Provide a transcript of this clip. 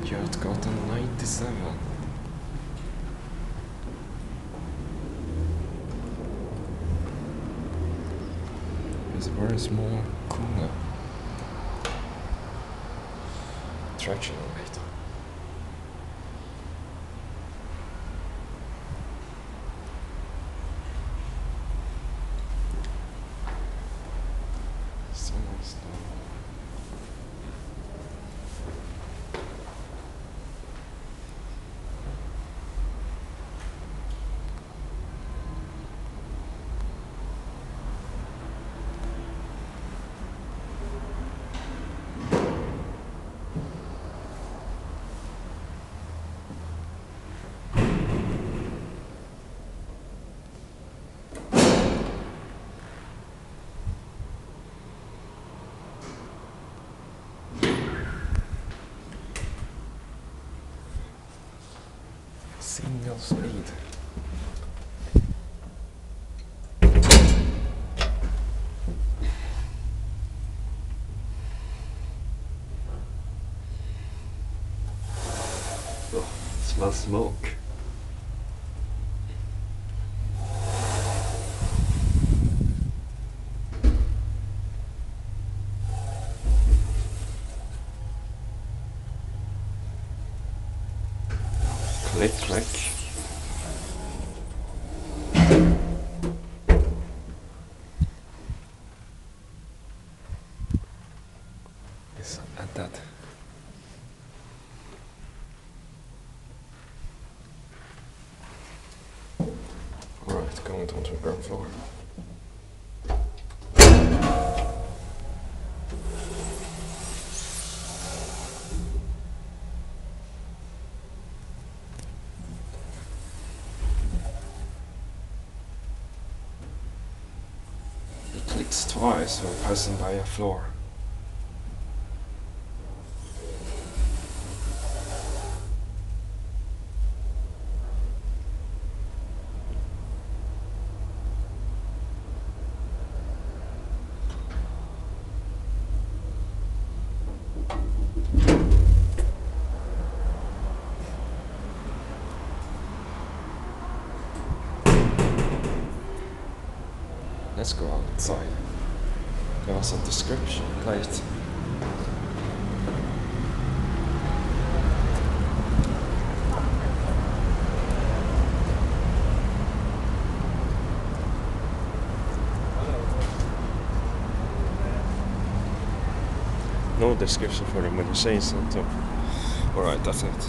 Götgatan 97. There's a very small cooler. Traction elevator. So nice though. Single speed. Oh, smells smoke. Click, click. Is at that. Alright, going down to the ground floor. It clicks twice when passing by a floor. Let's go outside. There was a description plate. No description for the medicine center. Alright, that's it.